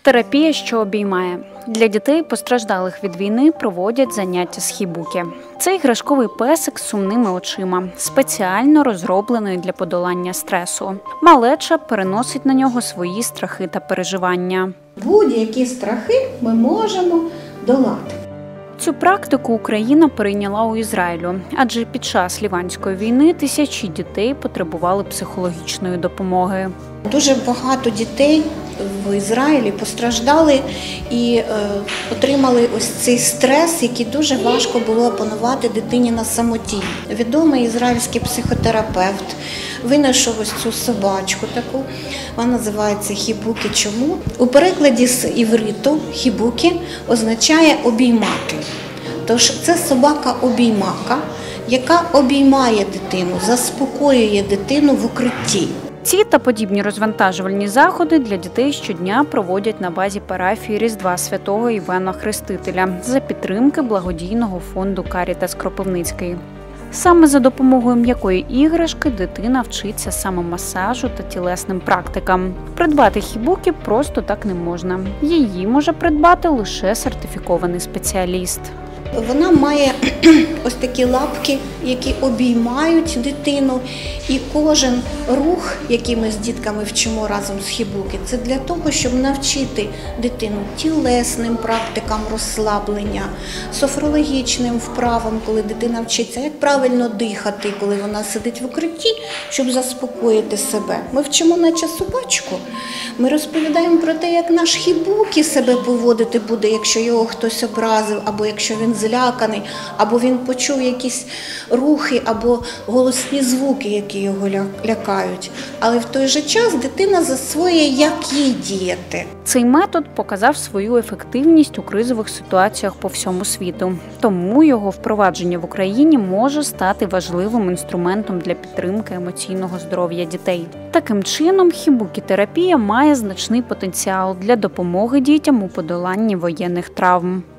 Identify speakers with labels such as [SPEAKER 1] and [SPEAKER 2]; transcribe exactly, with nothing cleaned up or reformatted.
[SPEAKER 1] Терапія, що обіймає. Для дітей, постраждалих від війни, проводять заняття з хібукі. Це іграшковий песик з сумними очима, спеціально розроблений для подолання стресу. Малеча переносить на нього свої страхи та переживання.
[SPEAKER 2] Будь-які страхи ми можемо долати.
[SPEAKER 1] Цю практику Україна перейняла у Ізраїлю, адже під час Ліванської війни тисячі дітей потребували психологічної допомоги.
[SPEAKER 2] Дуже багато дітей в Ізраїлі постраждали і е, отримали ось цей стрес, який дуже важко було опанувати дитині на самоті. Відомий ізраїльський психотерапевт винайшов ось цю собачку таку, вона називається хібукі. Чому? У перекладі з івриту хібукі означає обіймати. Тож це собака-обіймака, яка обіймає дитину, заспокоює дитину в укритті.
[SPEAKER 1] Ці та подібні розвантажувальні заходи для дітей щодня проводять на базі парафії Різдва Святого Івана Хрестителя за підтримки благодійного фонду «Карітас Кропивницький». Саме за допомогою м'якої іграшки дитина вчиться самомасажу та тілесним практикам. Придбати хібукі просто так не можна. Її може придбати лише сертифікований спеціаліст.
[SPEAKER 2] Вона має ось такі лапки, які обіймають дитину, і кожен рух, який ми з дітками вчимо разом з хібукі, це для того, щоб навчити дитину тілесним практикам розслаблення, софрологічним вправам, коли дитина вчиться, як правильно дихати, коли вона сидить в укритті, щоб заспокоїти себе. Ми вчимо наче собачку, ми розповідаємо про те, як наш хібукі себе поводити буде, якщо його хтось образив, або якщо він зляканий, або він почув якісь рухи, або голосні звуки, які його лякають. Але в той же час дитина засвоює, як їй діяти.
[SPEAKER 1] Цей метод показав свою ефективність у кризових ситуаціях по всьому світу. Тому його впровадження в Україні може стати важливим інструментом для підтримки емоційного здоров'я дітей. Таким чином, хібукі-терапія має значний потенціал для допомоги дітям у подоланні воєнних травм.